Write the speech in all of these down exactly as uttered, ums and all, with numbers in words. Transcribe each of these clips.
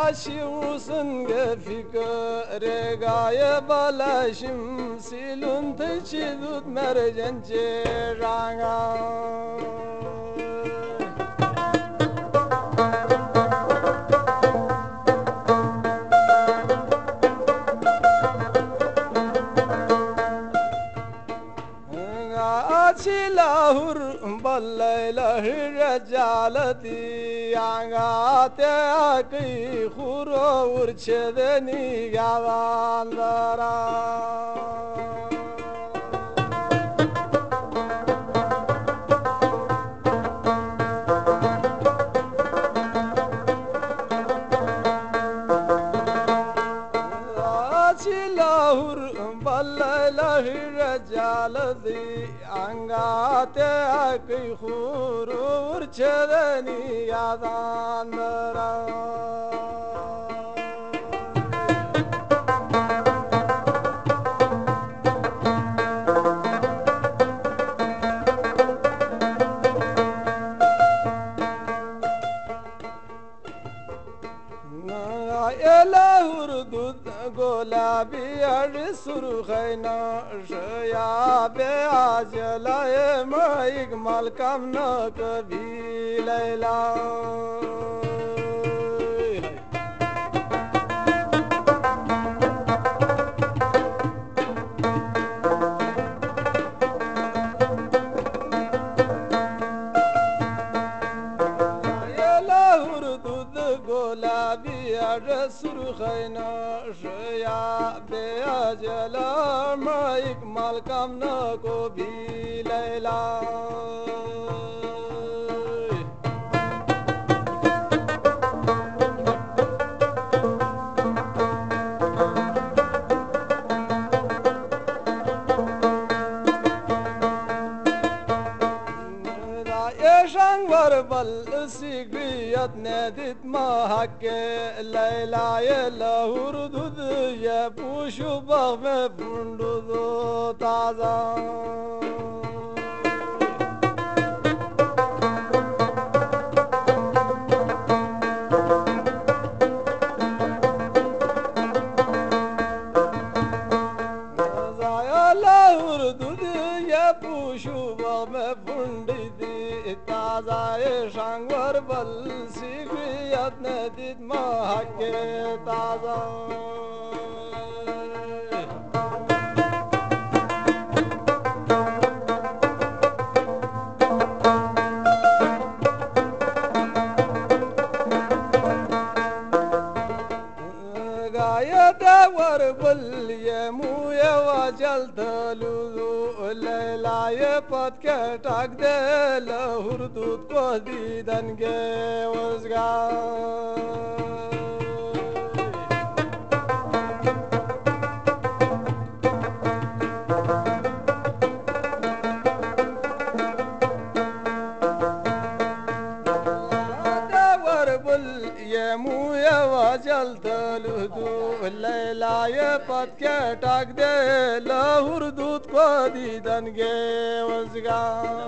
شيوسن فكر غاية بلاشم سيلون تشيدود مرجن جرانا lahur ballaylah rajalati angate aki khuro urchedeni gavandara lahur ballaylah rajalati angate aki khuru urchedeni yadandara lahur dud gulabi ar surkhayna shaya be ajlaye maik malkam na kabhi layla lahur dud gulabi surkhayna shaya be ajla maik malkam na ko bhi layla shangwar bal sigriyat nedit mahakke layla ye lahur dud ye pushu bagh me pundu taza lahur dud ye pushu bagh me pundi tazaye shangwar bal sigriyat nedit mahakke taza gaya dawar bal ye muye wajal dalu layla ye pat ke tak de lahur dud ko didan ge uzga dawar bul ye muye wajal dalu layla ye pat ke tak de lahur dud ko didan ge uzga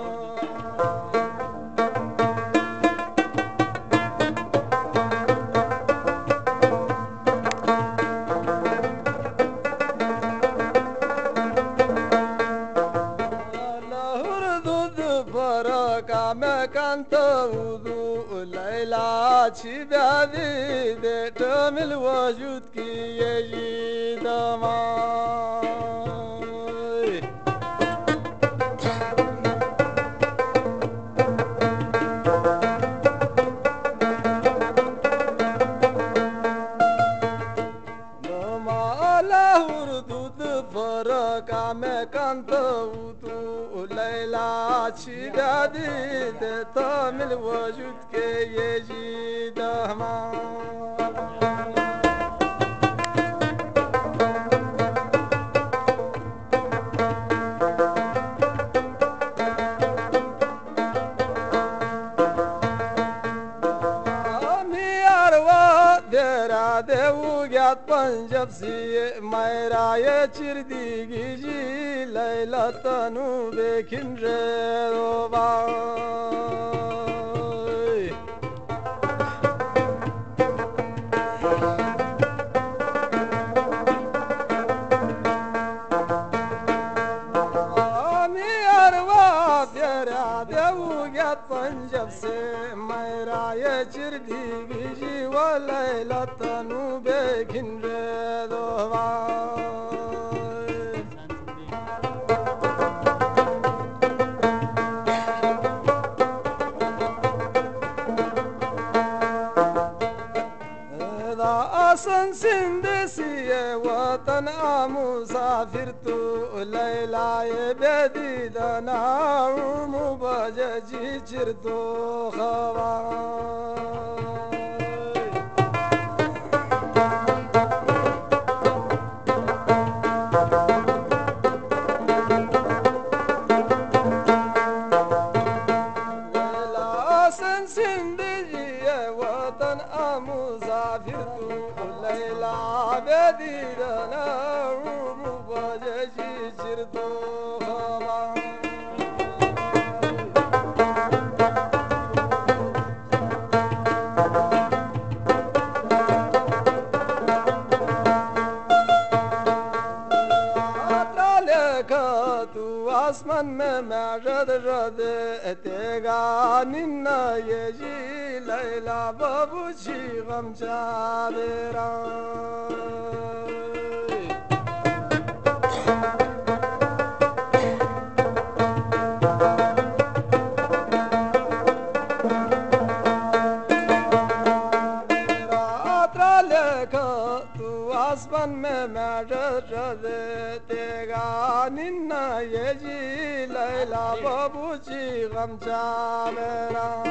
lahur dud baraka me kanta udu layla chidadi de tamil wajud ki ye dama lahur dud baraka me kanta udu layla chidadi de tamil wajud ke ye dama devugat panjab si mayra ye chirdi giji layla tanu bekin re roba ليلة نوبكن ردوها أصن سندسية وطن مسافرت ليلى يبدي دنا مباجي جرتو خواي ليلى أصن سندسية وطن مسافرت ليلى بديرنا مباجي جردو خما أطلالكاتو أسمان ما جد جد تيغانينا يجي ليلى بابوشي غم جابران أصبن ما جرد تغانينا يجي ليلى بابوشي غم جابران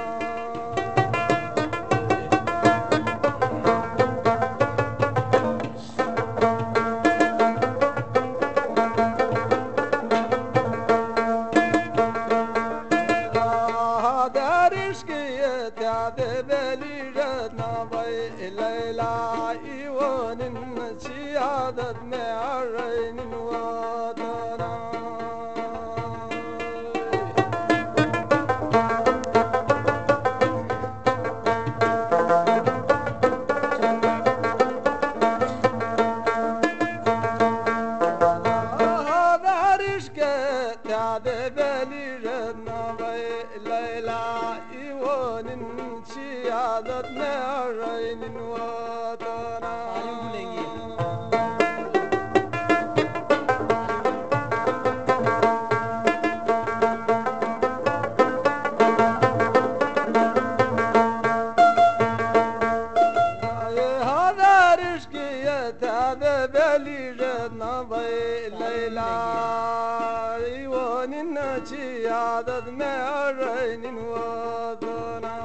عدد معرين وطنا هذا رشكة تعد بالي جدنا بي ليلى إيوان شي عدد معرين وطنا بالي جدنا بي ليلى ايوان شي عدد معرين وطنا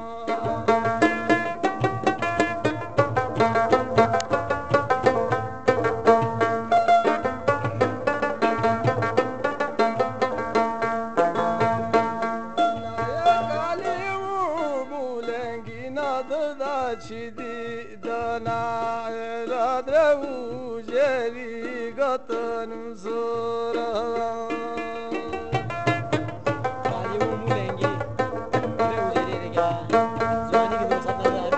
شدي دنا رادرو جري قطن زورا काली वो मुँह लेंगे अरे उसे दे देगा जवानी के दो साथ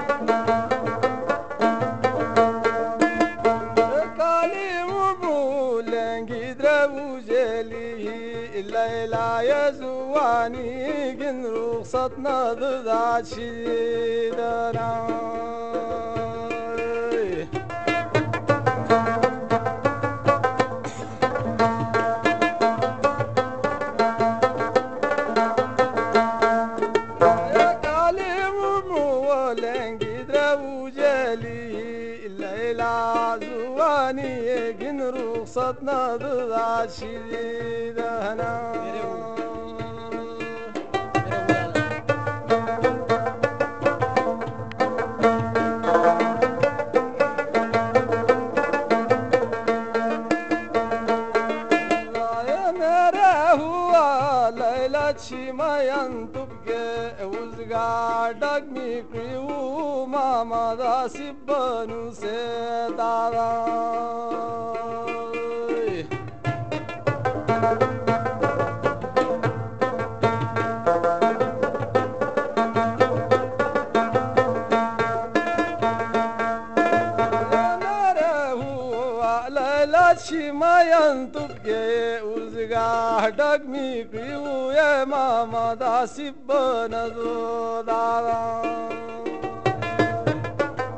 नजर काली वो लेंगी द्रवू जली लैला यजुवानी गिन रुखसत नददा शिदना رخصتنا ضد عشيدنا شي ما ينطبق وزقعدك ميكري وما مضى سبانو سيداراي شي ما ينطبق وزقعدك ميكري ويا ماما دا سبنا زودارا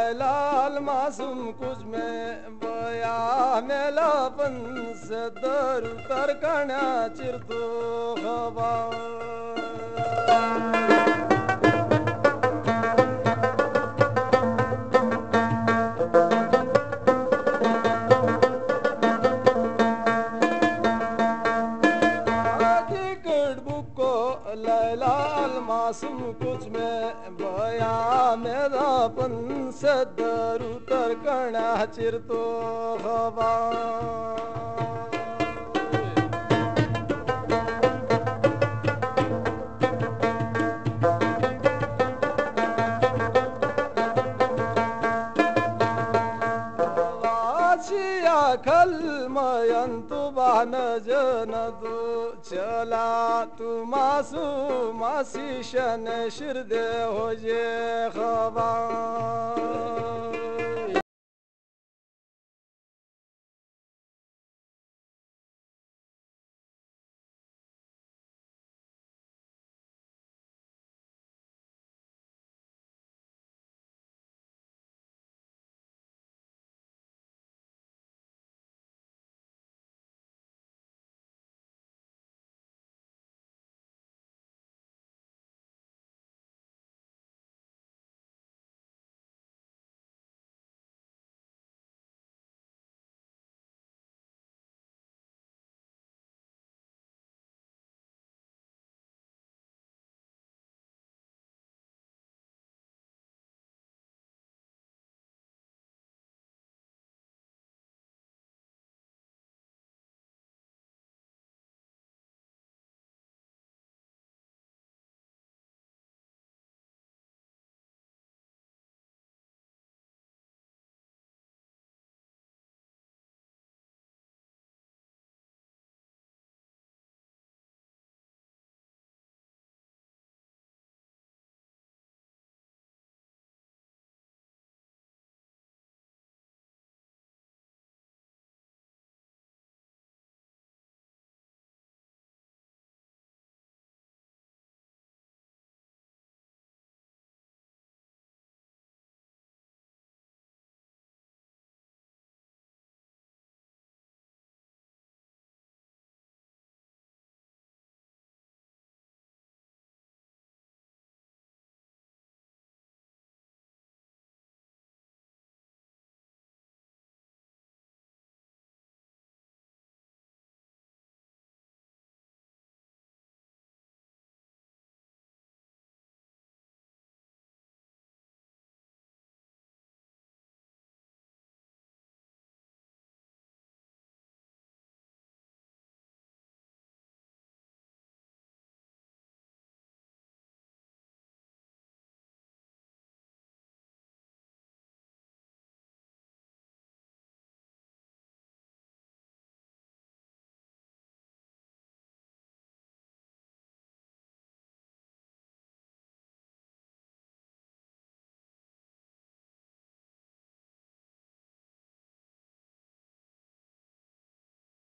लाल मासूम कुछ में बया मेला पण सदर उतर कण्या चिरतो खबा लाल मासूम कुछ में बया मेरा पन सदर उतर कण्या चिरतो खबा खल मयंतु बान जनदु चला तू मासू मासी शन शिरदे हो जे खबा